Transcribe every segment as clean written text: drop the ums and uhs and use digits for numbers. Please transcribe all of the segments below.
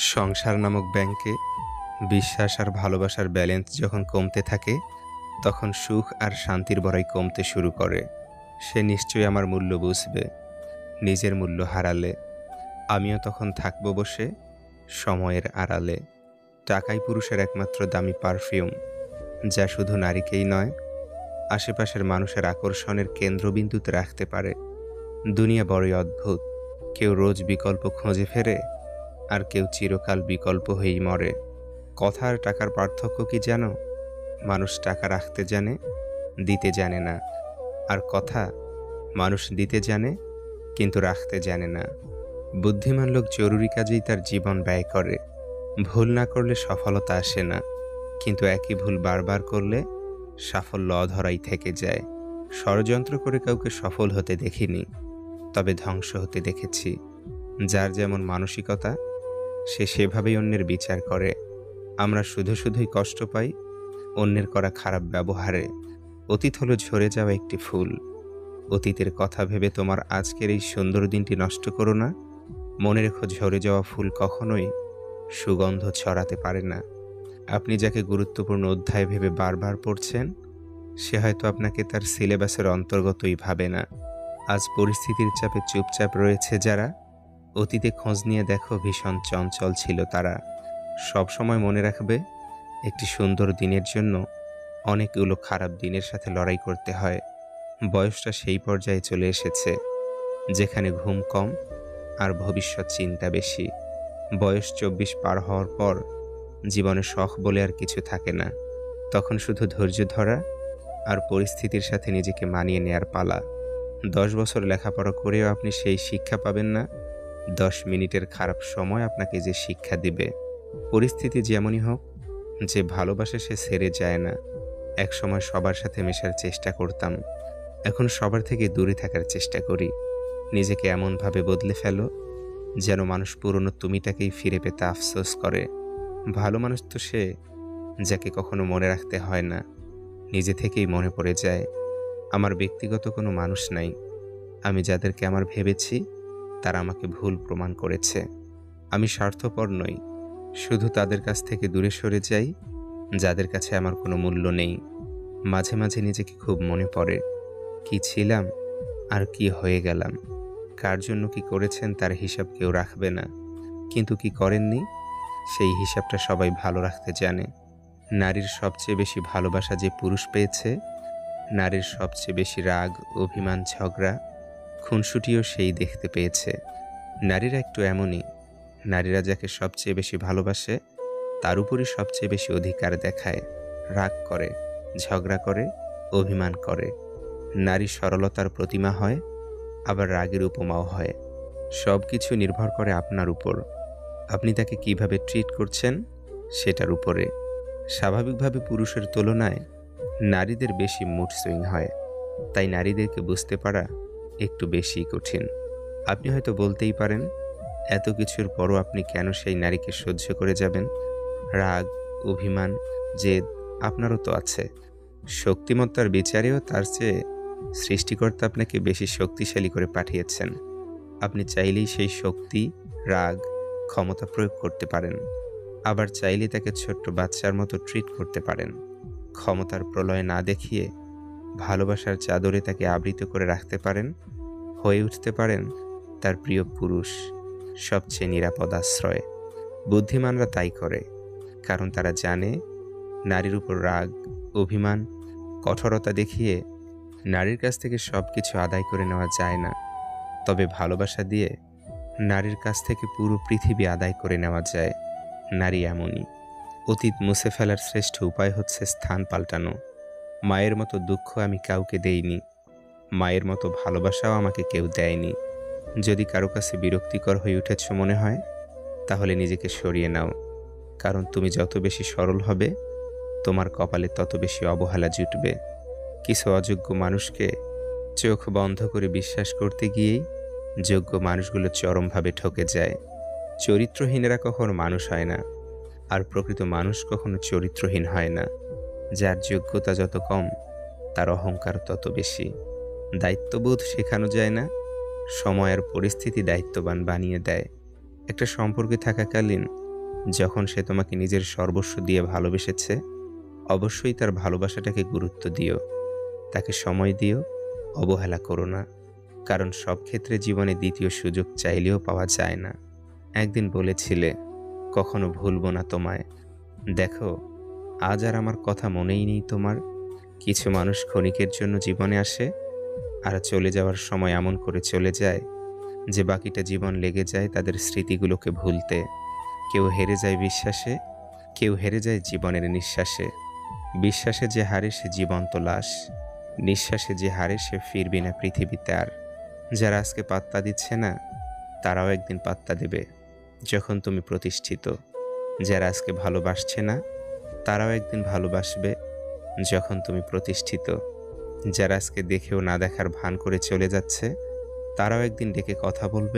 সংসার নামক ব্যাংকে বিশ্বাস আর ভালোবাসার ব্যালেন্স যখন কমতে থাকে, তখন সুখ আর শান্তির বড়াই কমতে শুরু করে। সে নিশ্চয়ই আমার মূল্য বুঝবে। নিজের মূল্য হারালে আমিও তখন থাকবো বসে সময়ের আড়ালে। টাকাই পুরুষের একমাত্র দামি পারফিউম, যা শুধু নারীকেই নয়, আশেপাশের মানুষের আকর্ষণের কেন্দ্রবিন্দুতে রাখতে পারে। দুনিয়া বড়ই অদ্ভুত। কেউ রোজ বিকল্প খোঁজে ফেরে, আর কেউ চিরকাল বিকল্প হয়েই মরে। কথা আর টাকার পার্থক্য কি জানো? মানুষ টাকা রাখতে জানে, দিতে জানে না। আর কথা মানুষ দিতে জানে, কিন্তু রাখতে জানে না। বুদ্ধিমান লোক জরুরি কাজেই তার জীবন ব্যয় করে। ভুল না করলে সফলতা আসে না, কিন্তু একই ভুল বারবার করলে সাফল্য অধরাই থেকে যায়। ষড়যন্ত্র করে কাউকে সফল হতে দেখিনি, তবে ধ্বংস হতে দেখেছি। যার যেমন মানসিকতা, সে সেভাবেই অন্যের বিচার করে। আমরা শুধুই কষ্ট পাই অন্যের করা খারাপ ব্যবহারে। অতীত হলো ঝরে যাওয়া একটি ফুল। অতীতের কথা ভেবে তোমার আজকের এই সুন্দর দিনটি নষ্ট করো না। মনে রেখো, ঝরে যাওয়া ফুল কখনোই সুগন্ধ ছড়াতে পারে না। আপনি যাকে গুরুত্বপূর্ণ অধ্যায় ভেবে বারবার পড়ছেন, সে হয়তো আপনাকে তার সিলেবাসের অন্তর্গতই ভাবে না। আজ পরিস্থিতির চাপে চুপচাপ রয়েছে যারা, অতীতে খোঁজ নিয়ে দেখো ভীষণ চঞ্চল ছিল তারা। সবসময় মনে রাখবে, একটি সুন্দর দিনের জন্য অনেকগুলো খারাপ দিনের সাথে লড়াই করতে হয়। বয়সটা সেই পর্যায়ে চলে এসেছে যেখানে ঘুম কম আর ভবিষ্যৎ চিন্তা বেশি। বয়স 24 পার হওয়ার পর জীবনে শখ বলে আর কিছু থাকে না। তখন শুধু ধৈর্য ধরা আর পরিস্থিতির সাথে নিজেকে মানিয়ে নেয়ার পালা। 10 বছর লেখাপড়া করেও আপনি সেই শিক্ষা পাবেন না 10 মিনিটের খারাপ সময় আপনাকে যে শিক্ষা দিবে। পরিস্থিতি যেমনই হোক, যে ভালোবাসে সে ছেড়ে যায় না। এক সময় সবার সাথে মেশার চেষ্টা করতাম, এখন সবার থেকে দূরে থাকার চেষ্টা করি। নিজেকে এমনভাবে বদলে ফেলো যেন মানুষ পুরনো তুমিটাকেই ফিরে পেতে আফসোস করে। ভালো মানুষ তো সে যাকে কখনো মনে রাখতে হয় না, নিজে থেকেই মনে পড়ে যায়। আমার ব্যক্তিগত কোনো মানুষ নাই। আমি যাদেরকে আমার ভেবেছি তারা আমাকে ভুল প্রমাণ করেছে। আমি স্বার্থপর নই, শুধু তাদের কাছ থেকে দূরে সরে যাই যাদের কাছে আমার কোনো মূল্য নেই। মাঝে মাঝে নিজেকে খুব মনে পড়ে, কি ছিলাম আর কি হয়ে গেলাম। কার জন্য কি করেছেন তার হিসাব কেউ রাখবে না, কিন্তু কি করেননি সেই হিসাবটা সবাই ভালো রাখতে জানে। নারীর সবচেয়ে বেশি ভালোবাসা যে পুরুষ পেয়েছে, নারীর সবচেয়ে বেশি রাগ, অভিমান, ঝগড়া, খুনসুটিও সেই দেখতে পেয়েছে। নারীরা একটু এমনই। নারীরা যাকে সবচেয়ে বেশি ভালোবাসে তার উপরই সবচেয়ে বেশি অধিকার দেখায়, রাগ করে, ঝগড়া করে, অভিমান করে। নারী সরলতার প্রতিমা হয়, আবার রাগের উপমাও হয়। সব কিছু নির্ভর করে আপনার উপর। আপনি তাকে কিভাবে ট্রিট করছেন সেটার উপরে। স্বাভাবিকভাবে পুরুষের তুলনায় নারীদের বেশি মুড সুইং হয়, তাই নারীদেরকে বুঝতে পারা একটু বেশি কঠিন। আপনি হয়তো বলতেই পারেন, এত কিছুর পরও আপনি কেন সেই নারীকে সহ্য করে যাবেন? রাগ, অভিমান, জেদ আপনারও তো আছে। শক্তিমত্তার বিচারেও তার চেয়ে সৃষ্টিকর্তা আপনাকে বেশি শক্তিশালী করে পাঠিয়েছেন। আপনি চাইলেই সেই শক্তি, রাগ, ক্ষমতা প্রয়োগ করতে পারেন। আবার চাইলে তাকে ছোট্ট বাচ্চার মতো ট্রিট করতে পারেন। ক্ষমতার প্রলয় না দেখিয়ে ভালোবাসার চাদরে তাকে আবৃত করে রাখতে পারেন। হয়ে উঠতে পারেন তার প্রিয় পুরুষ, সবচেয়ে নিরাপদ আশ্রয়। বুদ্ধিমানরা তাই করে, কারণ তারা জানে নারীর উপর রাগ, অভিমান, কঠোরতা দেখিয়ে নারীর কাছ থেকে সব কিছু আদায় করে নেওয়া যায় না। তবে ভালোবাসা দিয়ে নারীর কাছ থেকে পুরো পৃথিবী আদায় করে নেওয়া যায়। নারী এমনই। অতীত মুছে ফেলার শ্রেষ্ঠ উপায় হচ্ছে স্থান পাল্টানো। মায়ের মতো দুঃখ আমি কাউকে দেইনি, মায়ের মতো ভালোবাসাও আমাকে কেউ দেয়নি। যদি কারো কাছে বিরক্তিকর হয়ে উঠেছ মনে হয়, তাহলে নিজেকে সরিয়ে নাও। কারণ তুমি যত বেশি সরল হবে, তোমার কপালে তত বেশি অবহেলা জুটবে। কিছু অযোগ্য মানুষকে চোখ বন্ধ করে বিশ্বাস করতে গিয়েই যোগ্য মানুষগুলো চরমভাবে ঠকে যায়। চরিত্রহীনেরা কখনো মানুষ হয় না, আর প্রকৃত মানুষ কখনো চরিত্রহীন হয় না। যার যোগ্যতা যত কম, তার অহংকার তত বেশি। দায়িত্ববোধ শেখানো যায় না, সময় আর পরিস্থিতি দায়িত্ববান বানিয়ে দেয়। একটা সম্পর্কে থাকাকালীন যখন সে তোমাকে নিজের সর্বস্ব দিয়ে ভালোবেসেছে, অবশ্যই তার ভালোবাসাটাকে গুরুত্ব দিও, তাকে সময় দিও, অবহেলা করো না। কারণ সব ক্ষেত্রে জীবনে দ্বিতীয় সুযোগ চাইলেও পাওয়া যায় না। একদিন বলেছিলে, কখনো ভুলব না তোমায়। দেখো, আজ আর আমার কথা মনেই নেই তোমার। কিছু মানুষ ক্ষণিকের জন্য জীবনে আসে আর চলে যাওয়ার সময় এমন করে চলে যায় যে বাকিটা জীবন লেগে যায় তাদের স্মৃতিগুলোকে ভুলতে। কেউ হেরে যায় বিশ্বাসে, কেউ হেরে যায় জীবনের নিঃশ্বাসে। বিশ্বাসে যে হারে সে জীবন্ত লাশ, নিঃশ্বাসে যে হারে সে ফিরবি না পৃথিবীতে আর। যারা আজকে পাত্তা দিচ্ছে না, তারাও একদিন পাত্তা দেবে যখন তুমি প্রতিষ্ঠিত। যারা আজকে ভালোবাসছে না, তারাও একদিন ভালোবাসবে যখন তুমি প্রতিষ্ঠিত। যারা আজকে দেখেও না দেখার ভান করে চলে যাচ্ছে, তারাও একদিন ডেকে কথা বলবে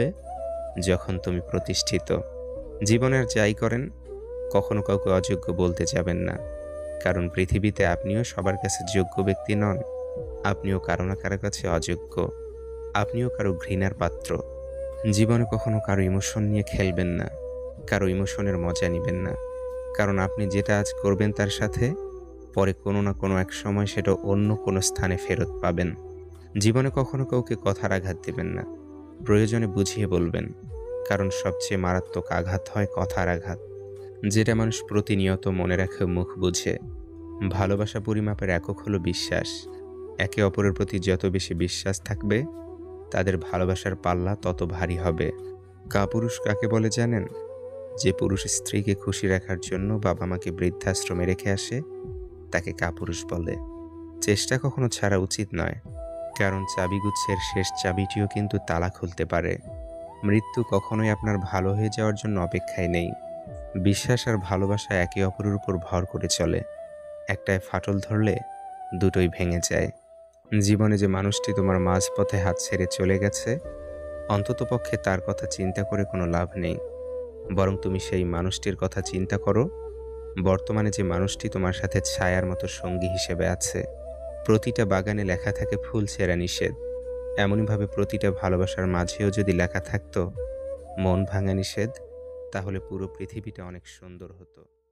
যখন তুমি প্রতিষ্ঠিত। জীবনের যাই করেন, কখনো কাউকে অযোগ্য বলতে যাবেন না। কারণ পৃথিবীতে আপনিও সবার কাছে যোগ্য ব্যক্তি নন। আপনিও কারো না কারো কাছে অযোগ্য। আপনিও কারো ঘৃণার পাত্র। জীবনে কখনো কারো ইমোশন নিয়ে খেলবেন না, কারো ইমোশনের মজা নেবেন না। কারণ আপনি যেটা আজ করবেন তার সাথে, পরে কোনো না কোনো এক সময় সেটা অন্য কোনো স্থানে ফেরত পাবেন। জীবনে কখনো কাউকে কথার আঘাত দেবেন না, প্রয়োজনে বুঝিয়ে বলবেন। কারণ সবচেয়ে মারাত্মক আঘাত হয় কথার আঘাত, যেটা মানুষ প্রতিনিয়ত মনে রাখে মুখ বুঝে। ভালোবাসা পরিমাপের একক হলো বিশ্বাস। একে অপরের প্রতি যত বেশি বিশ্বাস থাকবে, তাদের ভালোবাসার পাল্লা তত ভারী হবে। কাপুরুষ কাকে বলে জানেন? যে পুরুষ স্ত্রীকে খুশি রাখার জন্য বাবা মাকে বৃদ্ধাশ্রমে রেখে আসে, তাকে কাপুরুষ বলে। চেষ্টা কখনো ছাড়া উচিত নয়, কারণ চাবিগুচ্ছের শেষ চাবিটিও কিন্তু তালা খুলতে পারে। মৃত্যু কখনোই আপনার ভালো হয়ে যাওয়ার জন্য অপেক্ষায় নেই। বিশ্বাস আর ভালোবাসা একে অপরের উপর ভর করে চলে। একটায় ফাটল ধরলে দুটোই ভেঙে যায়। জীবনে যে মানুষটি তোমার মাঝপথে হাত ছেড়ে চলে গেছে, অন্ততপক্ষে তার কথা চিন্তা করে কোনো লাভ নেই। বরং তুমি সেই মানুষটির কথা চিন্তা করো, বর্তমানে যে মানুষটি তোমার সাথে ছায়ার মতো সঙ্গী হিসেবে আছে। প্রতিটা বাগানে লেখা থাকে ফুল ছেঁড়া নিষেধ। এমনইভাবে প্রতিটা ভালোবাসার মাঝেও যদি লেখা থাকতো মন ভাঙা নিষেধ, তাহলে পুরো পৃথিবীটা অনেক সুন্দর হতো।